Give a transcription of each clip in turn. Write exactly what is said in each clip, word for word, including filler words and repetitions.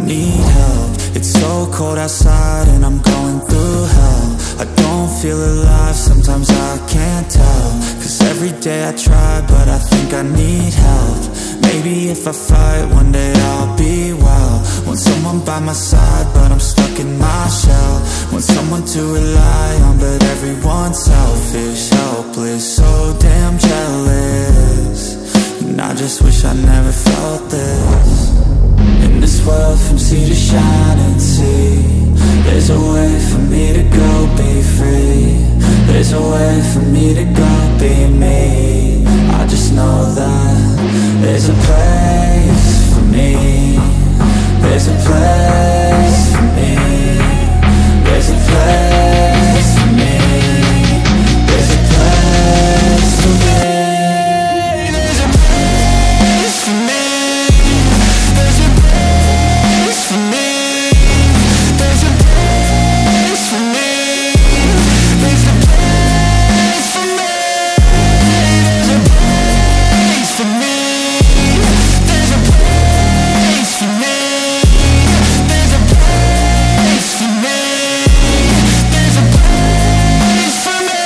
need help. It's so cold outside and I'm going through hell. I don't feel alive, sometimes I can't tell. Cause every day I try, but I think I need help. Maybe if I fight, one day I'll be well. Want someone by my side, but I'm stuck in my shell. Want someone to rely on, but everyone's selfish. Helpless, so damn jealous. And I just wish I never felt this. In this world from sea to shining sea, there's a way for me to go be free. There's a way for me to go be me. I just know that there's a place for me. There's a place for me. There's a place for me. There's a place for me. There's a place for me. There's a place for me. There's a place for me. There's a place for me. There's a place for me. There's a place for me. There's a place for me. There's a place for me.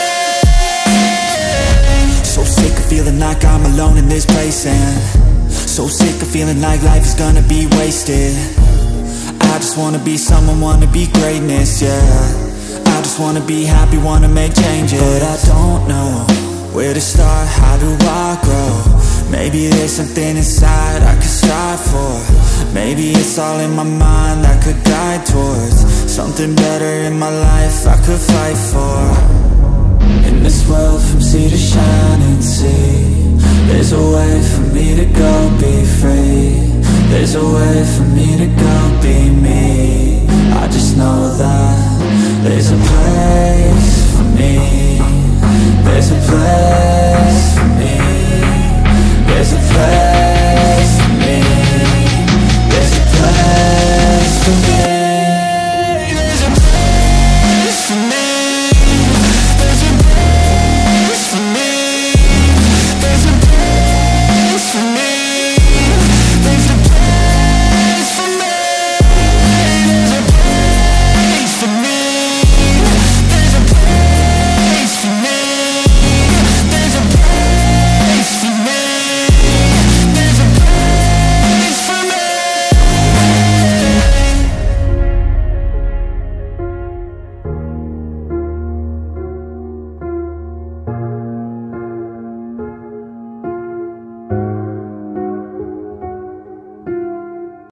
So sick of feeling like I'm alone in this place, and so sick of feeling like life is gonna be wasted. I just wanna be someone, wanna be greatness, yeah. I just wanna be happy, wanna make changes. But I don't know where to start, how do I grow? Maybe there's something inside I could strive for. Maybe it's all in my mind I could guide towards something better in my life I could fight for. In this world from sea to shining sea, there's a way for me to go be free. There's a way for me to go be me.